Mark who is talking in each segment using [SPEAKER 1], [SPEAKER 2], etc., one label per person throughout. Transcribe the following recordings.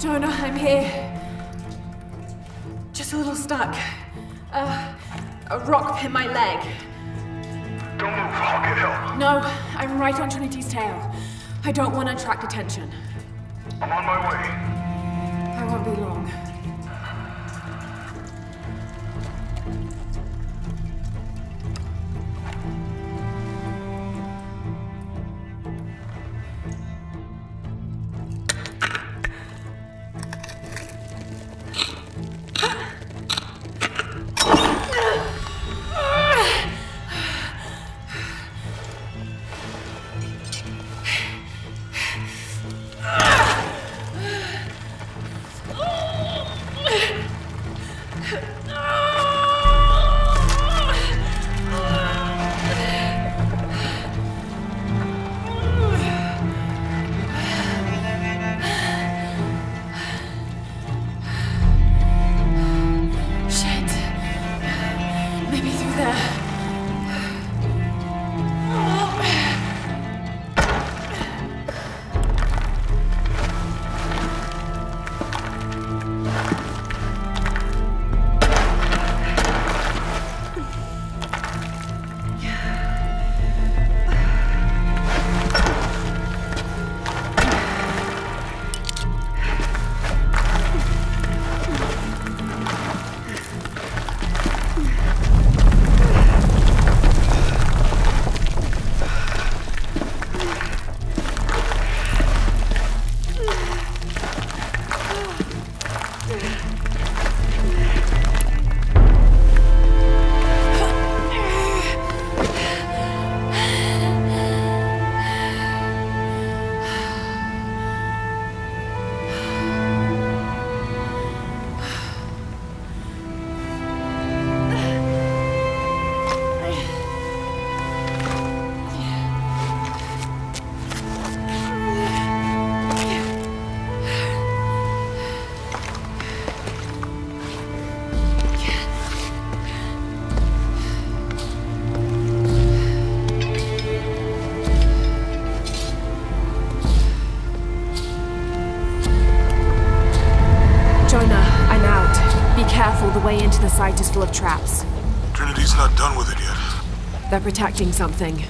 [SPEAKER 1] Jonah, I'm here. Just a little stuck. A rock hit my leg.
[SPEAKER 2] Don't move, I'll get help.
[SPEAKER 1] No, I'm right on Trinity's tail. I don't want to attract attention.
[SPEAKER 2] I'm on my way.
[SPEAKER 1] I won't be long. The way into the site is full of traps.
[SPEAKER 2] Trinity's not done with it yet.
[SPEAKER 1] They're protecting something.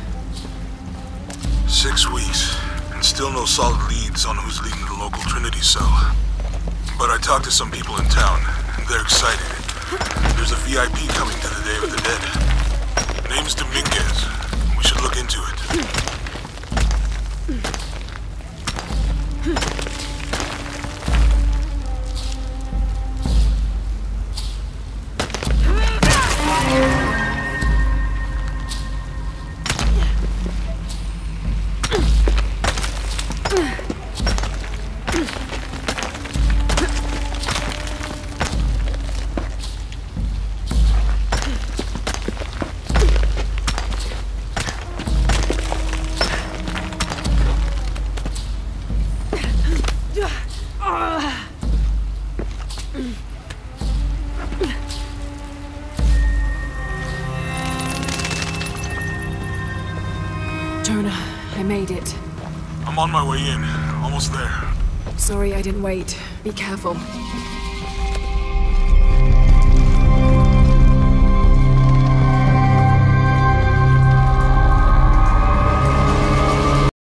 [SPEAKER 2] 6 weeks, and still no solid leads on who's leading the local Trinity cell. But I talked to some people in town, and they're excited. There's a VIP coming to the Day of the Dead. Name's Dominguez. We should look into it.
[SPEAKER 1] Jonah, I made it.
[SPEAKER 2] I'm on my way in. Almost there.
[SPEAKER 1] Sorry I didn't wait. Be careful.